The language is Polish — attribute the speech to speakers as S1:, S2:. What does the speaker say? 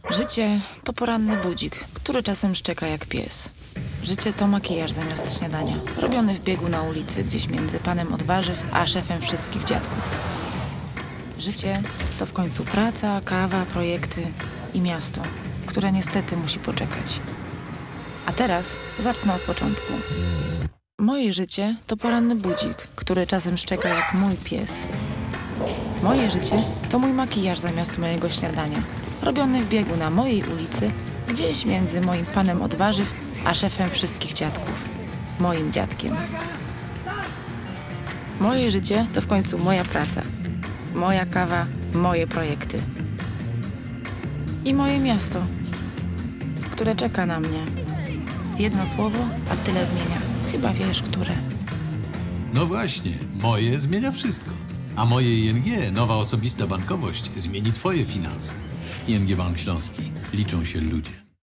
S1: Życie to poranny budzik, który czasem szczeka jak pies. Życie to makijaż zamiast śniadania, robiony w biegu na ulicy, gdzieś między panem od warzyw a szefem wszystkich dziadków. Życie to w końcu praca, kawa, projekty i miasto, które niestety musi poczekać. A teraz zacznę od początku. Moje życie to poranny budzik, który czasem szczeka jak mój pies. Moje życie to mój makijaż zamiast mojego śniadania, robiony w biegu na mojej ulicy, gdzieś między moim panem od warzyw a szefem wszystkich dziadków, moim dziadkiem. Moje życie to w końcu moja praca, moja kawa, moje projekty. I moje miasto, które czeka na mnie. Jedno słowo, a tyle zmienia. Chyba wiesz, które.
S2: No właśnie, moje zmienia wszystko. A moje ING, nowa osobista bankowość, zmieni twoje finanse. ING Bank Śląski. Liczą się ludzie.